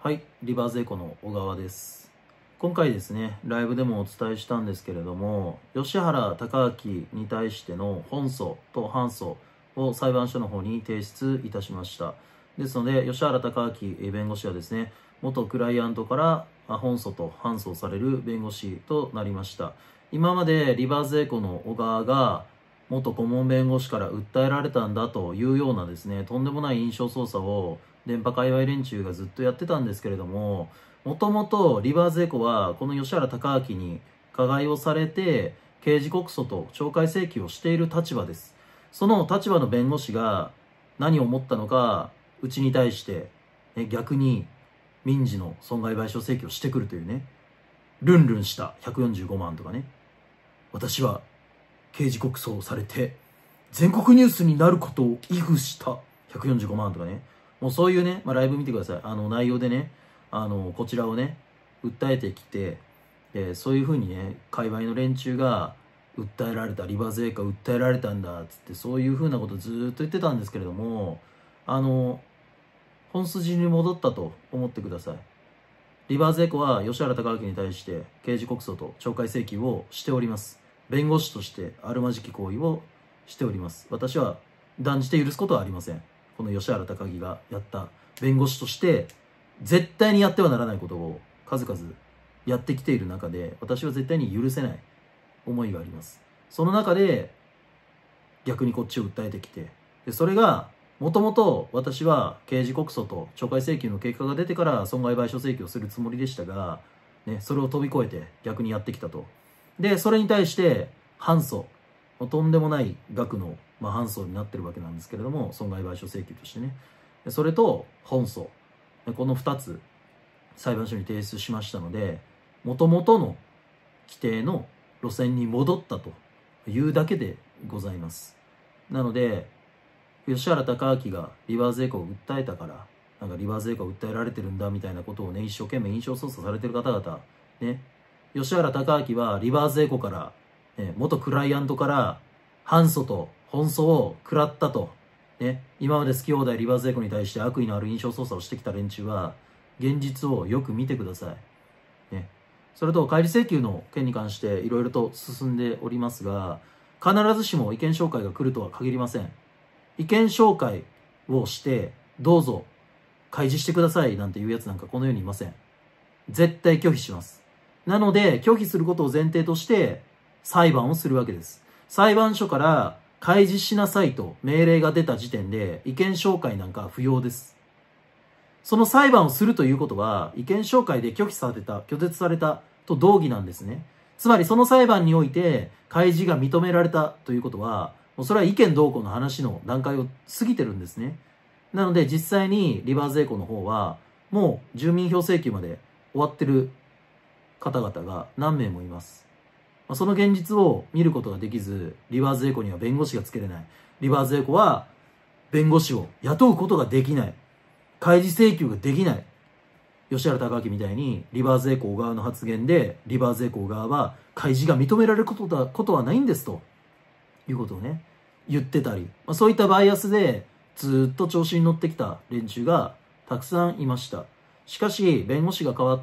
はい、リバーズエコの小川です。今回ですね、ライブでもお伝えしたんですけれども、吉原孝明に対しての本訴と反訴を裁判所の方に提出いたしました。ですので、吉原孝明弁護士はですね、元クライアントから本訴と反訴される弁護士となりました。今までリバーズエコの小川が元顧問弁護士から訴えられたんだというようなですね、とんでもない印象操作を電波界隈連中がずっとやってたんですけれども、もともとリバーズエコはこの吉原孝明に加害をされて刑事告訴と懲戒請求をしている立場です。その立場の弁護士が何を思ったのか、うちに対して逆に民事の損害賠償請求をしてくるというね、ルンルンした145万とかね、私は刑事告訴をされて全国ニュースになることを危惧した145万とかね、もうそういうね、ライブ見てください。内容でね、こちらをね、訴えてきて、そういうふうにね、界隈の連中が訴えられた、リバーズエコが訴えられたんだっつって、そういうふうなことをずーっと言ってたんですけれども、本筋に戻ったと思ってください。リバーズエコは吉原孝明に対して刑事告訴と懲戒請求をしております。弁護士としてあるまじき行為をしております。私は断じて許すことはありません。この吉原孝明がやった弁護士として絶対にやってはならないことを数々やってきている中で、私は絶対に許せない思いがあります。その中で逆にこっちを訴えてきて、それがもともと私は刑事告訴と懲戒請求の結果が出てから損害賠償請求をするつもりでしたが、ね、それを飛び越えて逆にやってきたと。で、それに対して反訴、とんでもない額の、反訴になってるわけなんですけれども、損害賠償請求としてね。それと本訴、この2つ裁判所に提出しましたので、もともとの規定の路線に戻ったというだけでございます。なので、吉原孝明がリバーズエコを訴えたから、なんかリバーズエコを訴えられてるんだみたいなことをね、一生懸命印象操作されてる方々、ね、吉原孝明はリバーズエコから、元クライアントから反訴と本訴を食らったと、ね、今まで好き放題リバーズエコに対して悪意のある印象操作をしてきた連中は、現実をよく見てください。ね、それと、乖離請求の件に関していろいろと進んでおりますが、必ずしも意見紹介が来るとは限りません。意見紹介をして、どうぞ開示してくださいなんていうやつなんかこの世にいません。絶対拒否します。なので、拒否することを前提として裁判をするわけです。裁判所から開示しなさいと命令が出た時点で意見紹介なんか不要です。その裁判をするということは、意見紹介で拒絶されたと同義なんですね。つまりその裁判において開示が認められたということは、もうそれは意見どうこうの話の段階を過ぎてるんですね。なので実際にリバーズエコの方は、もう住民票請求まで終わってる方々が何名もいます。その現実を見ることができず、リバーズエコには弁護士がつけれない。リバーズエコは弁護士を雇うことができない。開示請求ができない。吉原孝明みたいにリバーズエコ側の発言で、リバーズエコ側は開示が認められることはないんですということをね、言ってたり、そういったバイアスでずっと調子に乗ってきた連中がたくさんいました。しかし、弁護士が変わって、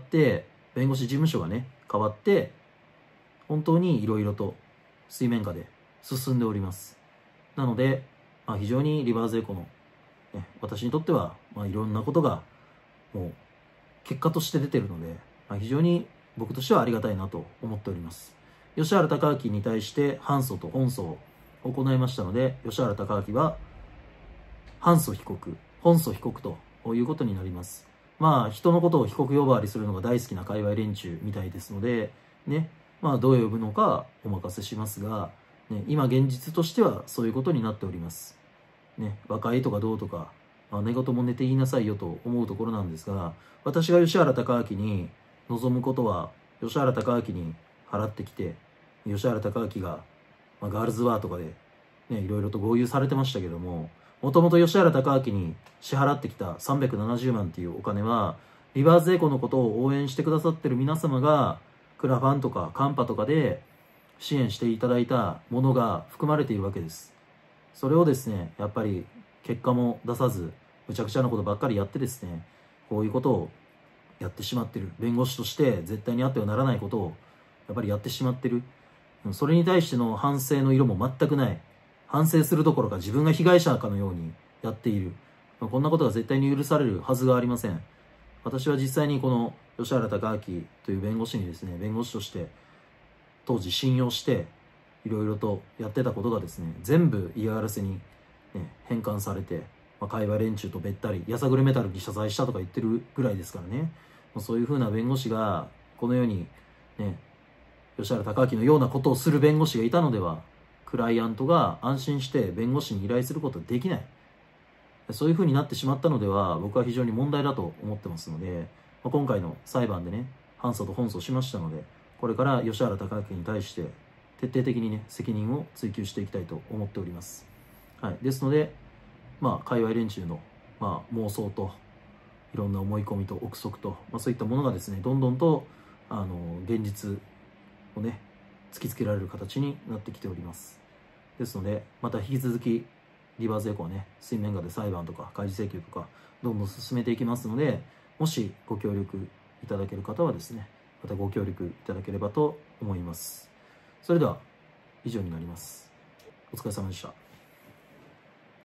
弁護士事務所がね、変わって、本当にいろいろと水面下で進んでおります。なので、非常にリバーズエコの、私にとっては、いろんなことがもう結果として出てるので、非常に僕としてはありがたいなと思っております。吉原孝明に対して反訴と本訴を行いましたので、吉原孝明は反訴被告、本訴被告ということになります。人のことを被告呼ばわりするのが大好きな界隈連中みたいですので、ね、どう呼ぶのかお任せしますが、ね、今現実としてはそういうことになっております。ね、和解とかどうとか、寝言も寝て言いなさいよと思うところなんですが、私が吉原孝明に望むことは、吉原孝明に払ってきて、吉原孝明が、ガールズワーとかで、ね、いろいろと豪遊されてましたけども、もともと吉原孝明に支払ってきた370万っていうお金は、リバーズエコのことを応援してくださってる皆様が、クラファンとかカンパとかで支援していただいたものが含まれているわけです。それをですね、やっぱり結果も出さず、むちゃくちゃなことばっかりやってですね、こういうことをやってしまってる。弁護士として絶対にあってはならないことをやっぱりやってしまってる。それに対しての反省の色も全くない。反省するどころか自分が被害者かのようにやっている。こんなことが絶対に許されるはずがありません。私は実際にこの吉原孝明という弁護士にですね、弁護士として当時信用していろいろとやってたことがですね、全部嫌がらせに、変換されて、界隈連中とべったり、やさぐれメタルに謝罪したとか言ってるぐらいですからね。そういう風な弁護士がこの世にね、吉原孝明のようなことをする弁護士がいたのでは、クライアントが安心して弁護士に依頼することはできない。そういう風になってしまったのでは、僕は非常に問題だと思ってますので、今回の裁判でね、反訴と本訴しましたので、これから吉原孝明に対して徹底的にね、責任を追及していきたいと思っております。はい。ですので、界隈連中の、妄想と、いろんな思い込みと憶測と、そういったものがですね、どんどんと、現実をね、突きつけられる形になってきております。ですので、また引き続き、リバースエコーね、水面下で裁判とか開示請求とか、どんどん進めていきますので、もしご協力いただける方はですね、またご協力いただければと思います。それでは、以上になります。お疲れ様でした。